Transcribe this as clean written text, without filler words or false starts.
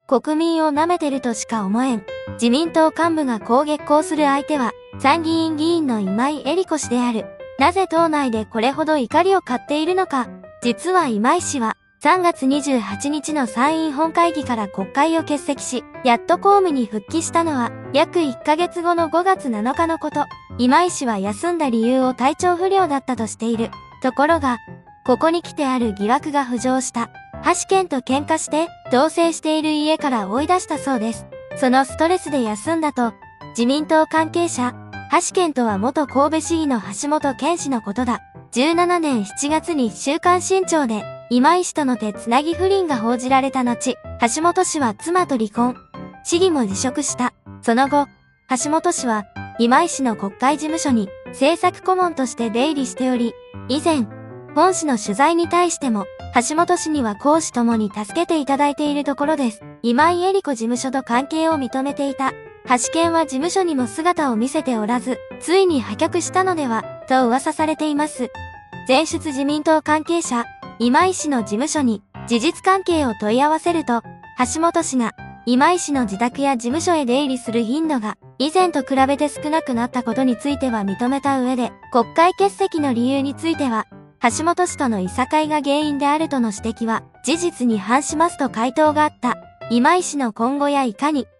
国民を舐めてるとしか思えん。自民党幹部がこう激高する相手は、参議院議員の今井絵理子氏である。なぜ党内でこれほど怒りを買っているのか。実は今井氏は、3月28日の参院本会議から国会を欠席し、やっと公務に復帰したのは、約1ヶ月後の5月7日のこと。今井氏は休んだ理由を体調不良だったとしている。ところが、ここに来てある疑惑が浮上した。橋健と喧嘩して、同棲している家から追い出したそうです。そのストレスで休んだと、自民党関係者、橋健とは元神戸市議の橋本健氏のことだ。17年7月に週刊新潮で、今井氏との手つなぎ不倫が報じられた後、橋本氏は妻と離婚。市議も辞職した。その後、橋本氏は、今井氏の国会事務所に政策顧問として出入りしており、以前、本氏の取材に対しても、橋本氏には公私ともに助けていただいているところです。今井絵理子事務所と関係を認めていた。橋健は事務所にも姿を見せておらず、ついに破局したのでは、と噂されています。前出自民党関係者、今井氏の事務所に事実関係を問い合わせると、橋本氏が今井氏の自宅や事務所へ出入りする頻度が以前と比べて少なくなったことについては認めた上で、国会欠席の理由については、橋本氏とのいさかいが原因であるとの指摘は事実に反しますと回答があった。今井氏の今後やいかに